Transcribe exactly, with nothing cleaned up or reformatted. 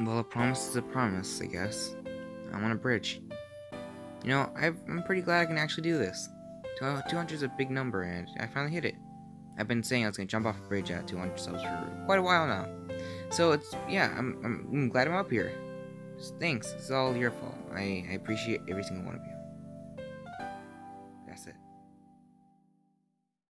Well, a promise is a promise, I guess. I want a bridge. You know, I've, I'm pretty glad I can actually do this. two hundred is a big number, and I finally hit it. I've been saying I was going to jump off a bridge at two hundred subs for quite a while now. So it's, yeah, I'm, I'm, I'm glad I'm up here. Thanks, it's all your fault. I, I appreciate every single one of you.